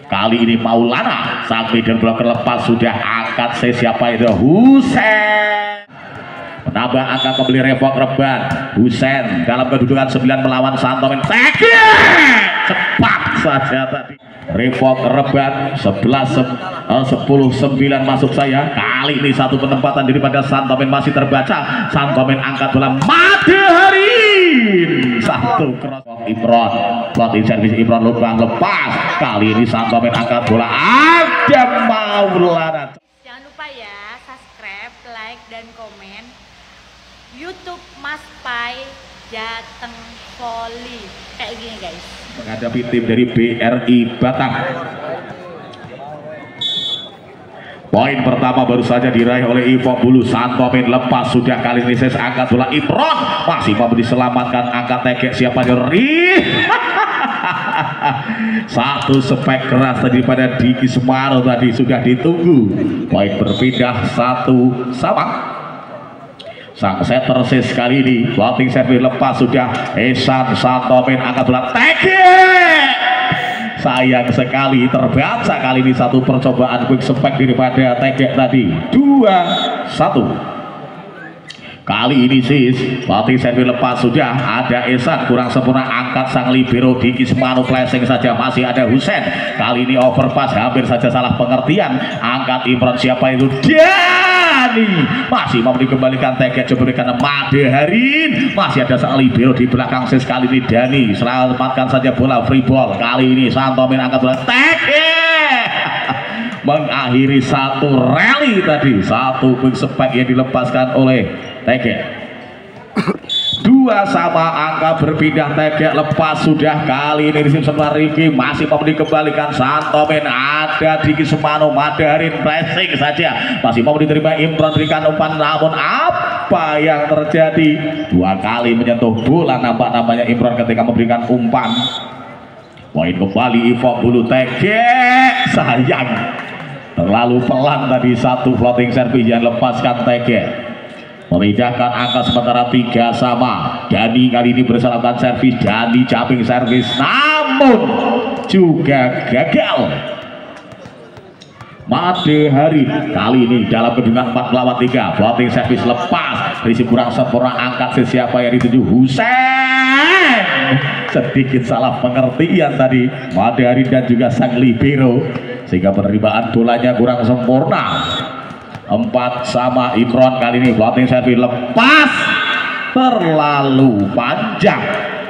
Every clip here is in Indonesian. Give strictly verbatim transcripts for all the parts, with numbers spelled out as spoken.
Kali ini Maulana sang middle blocker lepas sudah angkat saya siapa itu Husen. Menambah angka kembali Revok Reban. Husen dalam kedudukan sembilan melawan Santomen. Teke cepat saja tadi. Revok Reban sebelas sepuluh sembilan masuk saya. Kali ini satu penempatan daripada Santomen masih terbaca. Santomen angkat bola Matahari. Satu cross Imron. Floating service Imron lubang lepas. Kali ini Santomen angkat bola ada Maulana. Jangan lupa ya subscribe, like dan komen YouTube Mas Pai Jateng Volley kayak gini guys. Menghadapi tim dari B R I Batam. Poin pertama baru saja diraih oleh Ivo Bulu. Santomen lepas sudah kali ini ses angkat bola Imron masih mau diselamatkan angkat tegek siapa nyeri. Satu spek keras tadi pada Diki Semaro tadi sudah ditunggu. Poin berpindah satu sama. Sang setter ses kali ini floating service lepas sudah Esan Santomen angkat bola tegek. Sayang sekali terbaca kali ini satu percobaan quick spek daripada tegek tadi. Dua satu. Kali ini sis floating service lepas sudah ada Esan kurang sempurna angkat sang libero Diki Semano flashing saja masih ada Husen. Kali ini overpass hampir saja salah pengertian angkat Imron siapa itu Dani masih mau dikembalikan tegek coba berikan Madaharin masih ada sang libero di belakang sis kali ini Dani selamatkan saja bola free ball. Kali ini Santomen angkat bola tegek mengakhiri satu rally tadi satu quick spek yang dilepaskan oleh tegek. Dua sama angka berpindah tegek lepas sudah kali ini di sebelah Riki masih mau dikembalikan Santomen ada Diki Semano Madaharin pressing saja masih mau diterima Imron berikan umpan namun apa yang terjadi dua kali menyentuh bola nampak namanya Imron ketika memberikan umpan. Poin kembali Ivo Bulu tegek sayang terlalu pelan tadi satu floating service yang lepaskan tegek memindahkan angka sementara tiga sama. Dani kali ini bersalamkan servis Dani jumping service namun juga gagal. Matahari kali ini dalam kedudukan empat melawan tiga floating service lepas risi kurang sempurna angkat siapa yang dituju Husen sedikit salah pengertian tadi Matahari dan juga sang libero sehingga penerimaan bolanya kurang sempurna. Empat sama Imron kali ini floating service lepas terlalu panjang.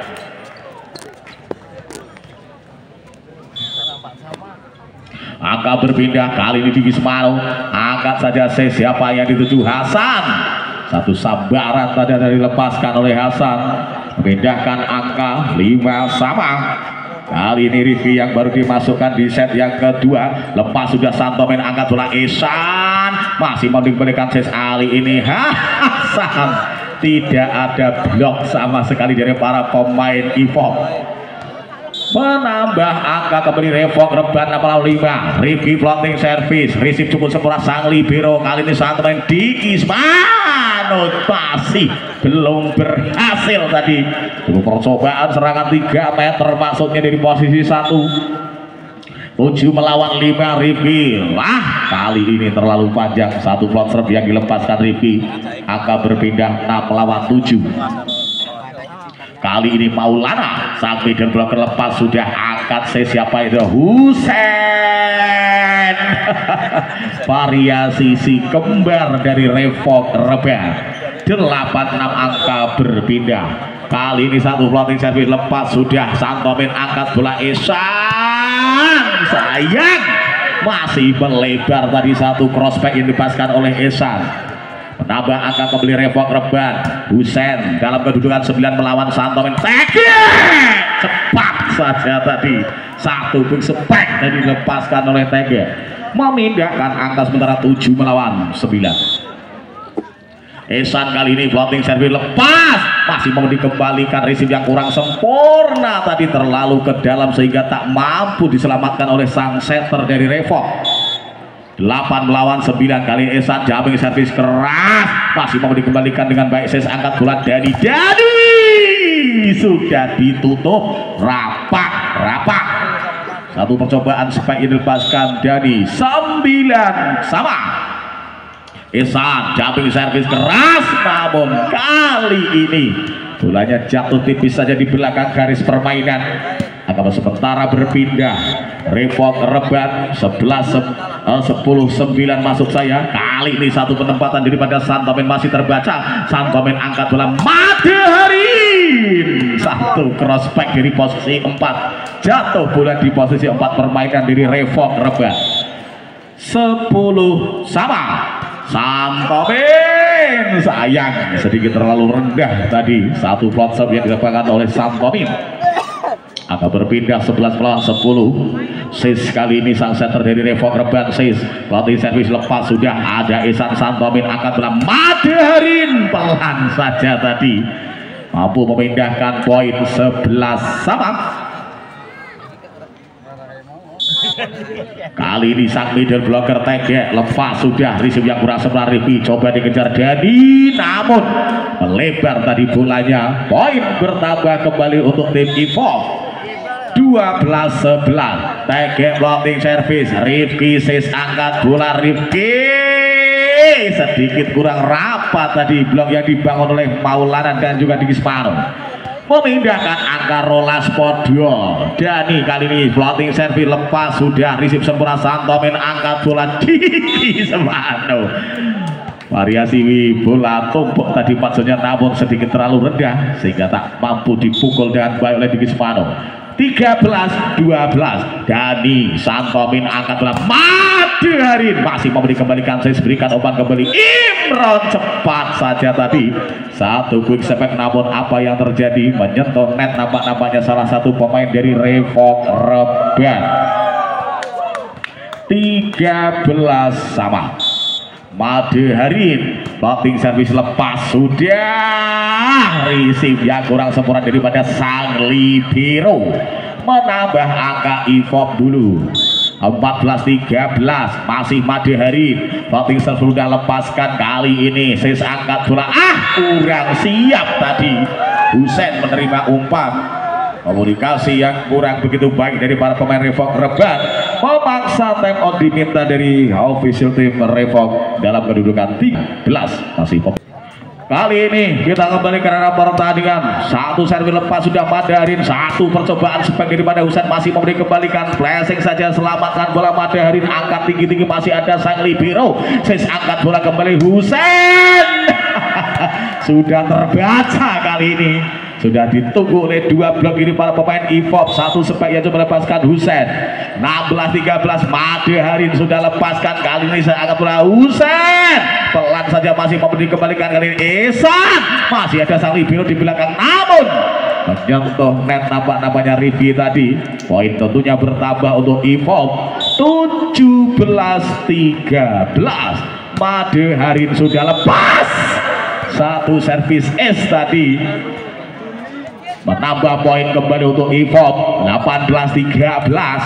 Angka berpindah kali ini Diki Semaro angkat saja saya siapa yang dituju Hasan. Satu sambaran tadi dari dilepaskan oleh Hasan memindahkan angka lima sama. Kali ini Rifki yang baru dimasukkan di set yang kedua lepas sudah Santomen angkat bola Esan masih mau dikembalikan ses Ali ini Hasan tidak ada blok sama sekali dari para pemain Ivo. Menambah angka kembali Revok Reban enam lima Rifki floating service receive cukup sempurna sang libero kali ini Santomen Diki Semano masih belum berhasil tadi untuk percobaan serangan tiga meter maksudnya dari posisi satu tujuh melawan lima Rifki lah kali ini terlalu panjang satu float serve yang dilepaskan Rifki angka berpindah enam melawan tujuh. Kali ini Maulana sang middle blocker lepas sudah angkat saya siapa itu Husen. Variasi si kembar dari Revok Reban delapan enam angka berpindah. Kali ini satu floating service lepas sudah Santomen angkat bola Esan sayang masih melebar tadi satu crossback yang dipaskan oleh Esan. Menambah angka kembali Revok Reban Husen dalam kedudukan sembilan melawan Santomen tegek cepat saja tadi satu quick spek dan dilepaskan oleh tegek memindahkan angka sementara tujuh melawan sembilan. Esan kali ini floating service lepas masih mau dikembalikan receive yang kurang sempurna tadi terlalu ke dalam sehingga tak mampu diselamatkan oleh sang setter dari Revok. Delapan melawan sembilan kali Esan jumping service keras masih mau dikembalikan dengan baik ses angkat bola dari Dani sudah ditutup rapat rapat Satu percobaan spike yang dilepaskan Dani. Sembilan sama. Ihsan jumping service keras, namun kali ini bolanya jatuh tipis saja di belakang garis permainan. Akan sementara berpindah Revok Reban sebelas sepuluh sembilan masuk saya. Kali ini satu penempatan daripada Santomen masih terbaca. Santomen angkat bola Madeharin. Satu cross back dari posisi empat. Jatuh bola di posisi empat permainan dari Revok Reban. Sepuluh sama. Santomen sayang sedikit terlalu rendah tadi satu plot serve yang dilakukan oleh Santomen. Akan berpindah sebelas melawan sepuluh. Sis kali ini sang setter dari Revok Reban. Sis pelatih servis lepas sudah ada Ihsan. Santomen angkat bola Madeharin pelan saja tadi mampu memindahkan poin sebelas sama. Kali ini sang middle blocker Tegek lepas sudah receive yang kurang sempurna. Rivi coba dikejar Dani namun melebar tadi bolanya. Poin bertambah kembali untuk tim Evolve dua belas sebelas. Tegek floating service. Rifki Sis angkat bola. Rifki sedikit kurang rapat tadi blok yang dibangun oleh Maulana dan juga Diki Spano. Memindahkan angka Rolas Podo. Dani kali ini floating service lepas sudah receive sempurna. Santomen angkat bola Diki Spano. Variasi bola tumpuk tadi maksudnya namun sedikit terlalu rendah sehingga tak mampu dipukul dengan baik oleh Diki Spano. tiga belas dua belas. Dani Santomen angkat bola Madeharin masih mau dikembalikan. Saya berikan umpan kembali Imron cepat saja tadi satu quick step namun apa yang terjadi menyentuh net nampak-nampaknya salah satu pemain dari Revok Reban. Tiga belas sama. Madeharin floating service lepas sudah receive yang kurang sempurna daripada sang libero. Menambah angka Evolve dulu empat belas tiga belas. Masih Madeharin floating service sudah lepaskan. Kali ini Sis angkat bola ah kurang siap tadi. Husein menerima umpan. Komunikasi yang kurang begitu baik dari para pemain Revok Reban. Memaksa time out diminta dari official tim Revok dalam kedudukan tiga belas. Masih pem kali ini kita kembali ke arena pertandingan. Satu servis lepas sudah Madeharin. Satu percobaan spek daripada Husein masih mau dikembalikan. Flashing saja selamatkan bola Madeharin. Angkat tinggi-tinggi masih ada sang libero. Sis angkat bola kembali Husein. Sudah terbaca kali ini. Sudah ditunggu oleh dua blok ini para pemain Evolve. Satu spek yang coba lepaskan Husein. enam belas tiga belas. Madeharin sudah lepaskan. Kali ini saya angkat bola Husein. Pelan saja masih mau dikembalikan kali ini Ihsan. Masih ada sang libero di belakang namun menyentuh net nampak-nampaknya Rivi tadi. Poin tentunya bertambah untuk Evolve tujuh belas tiga belas. Madeharin sudah lepas. Satu servis S tadi menambah poin kembali untuk Evolve delapan belas tiga belas.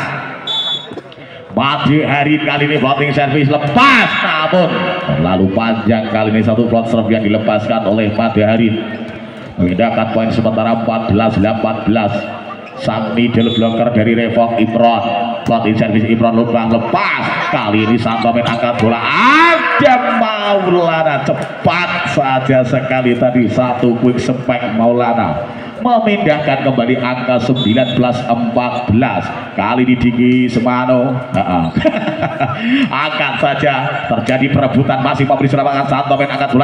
Madeharin kali ini floating service lepas namun terlalu panjang kali ini satu float serve yang dilepaskan oleh Madeharin. Memindahkan poin sementara empat belas delapan belas. Sang middle blocker dari Revok Imron. Floating service Imron lubang lepas. Kali ini Santomen angkat bola. Ada Maulana cepat saja sekali tadi satu quick spike Maulana. Memindahkan kembali angka sembilan belas empat belas. Kali ini Diki Semano angkat saja. Terjadi perebutan masih memberi serangan. Santomen angkat bola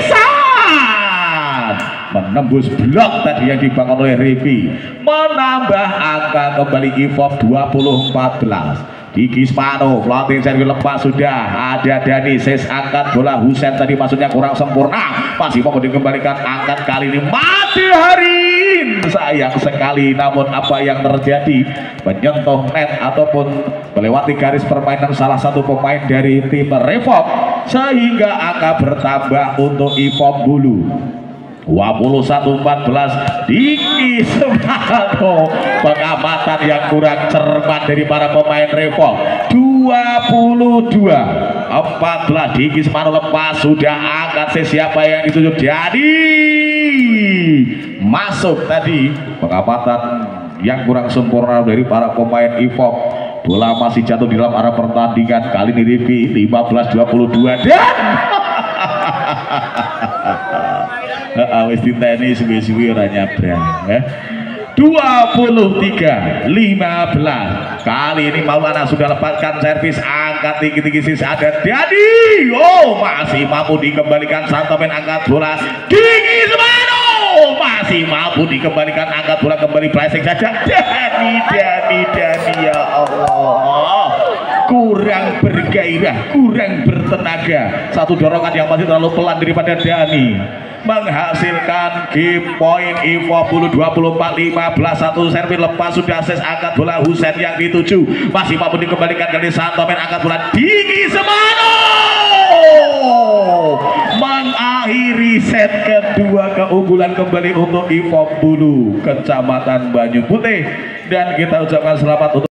Ihsan menembus blok tadi yang dibangun oleh Rivi. Menambah angka kembali Evolve dua puluh empat belas. Diki Spano floating service lepas sudah ada Dani. Sis angkat bola Husein tadi maksudnya kurang sempurna. Masih mau dikembalikan angkat kali ini Madeharin. Sayang sekali namun apa yang terjadi menyentuh net ataupun melewati garis permainan salah satu pemain dari tim Revok sehingga angka bertambah untuk Evolve dulu dua puluh satu empat belas. Diki Semano pengamatan yang kurang cermat dari para pemain Revok. Dua puluh dua empat belas. Diki Semano lepas sudah angkat. Siapa yang ditunjuk? Jadi masuk tadi pengamatan yang kurang sempurna dari para pemain I F O P. Bola masih jatuh di dalam arah pertandingan. Kali ini Rifki lima belas dua puluh dua dan awis di tenis suwi-suwi ora nyabrang ya. dua puluh tiga lima belas. Kali ini Maulana sudah lepaskan servis, angkat tinggi-tinggi sisa ada Dani. Oh, masih mampu dikembalikan Santomen, angkat bola tinggi Semano, masih mampu dikembalikan, angkat bola kembali flashing saja. Dani, Dani, Dani, ya Allah, kurang bergairah, kurang bertenaga. Satu dorongan yang masih terlalu pelan daripada Dani menghasilkan game point I F O P dua puluh empat lima belas. Satu servis lepas sudah ses, angkat bola Husen yang dituju, masih mampu dikembalikan dari Santomen, angkat bola tinggi Semano, mengakhiri set kedua keunggulan kembali untuk I F O P Bulu Kecamatan Banyu Putih. Dan kita ucapkan selamat untuk